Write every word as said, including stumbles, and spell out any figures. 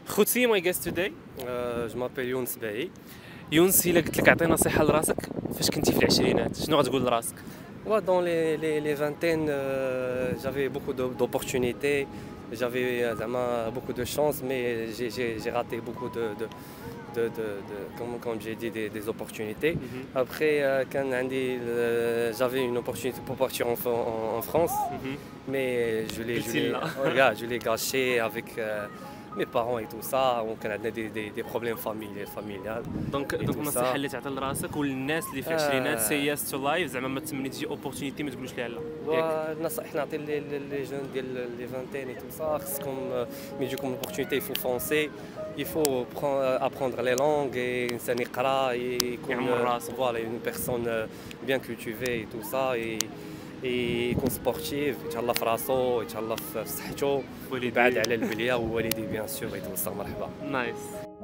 خوتي my guest today. جو مابيل يونس باهي. يونس، الا قلت لك عطي نصيحه لراسك فاش كنتي في العشرينات شنو غتقول لراسك؟ Ouais, dans les, les, les vingtaines, euh, j'avais beaucoup de- d'opportunités, j'avais euh, zama, beaucoup de chance, mais j'ai j'ai- j'ai raté beaucoup de, de, de, de- de- comme, comme j'ai dit, des, des opportunités. Mhm. Après, euh, quand Andy, euh, j'avais une opportunité pour partir en, Fran- en- en France, Mhm. mais je l'ai je Quel l'ai- là. regarde, je l'ai gâché avec euh, mes parents et tout ça. On a des, des, des problèmes familiaux. familiales. دونك Et دونك tout النصيحه ça. اللي تعطي لراسك وللناس اللي في آه. العشرينات سي ياس تو لايف، زعما ما تمني تجي اوبورتونيتي ما تقولش ليها لا ياك. والنصائح نعطي لي لي جون ديال لي فانتين اي تو سا، خصكم ملي يجيكم لوبورتونيتي يفو فونسي، يفو ابروندر لي لونغ، الانسان يقرا يكون يعمر راسو. فوالا اون بيرسون بيان كولتيفي اي تو سا، يكون سبورتيف، يتهلا في راسو، يتهلا في صحته، والديه. يبعد على البليه ووالديه بيان سور اي تو سا. مرحبا. نايس.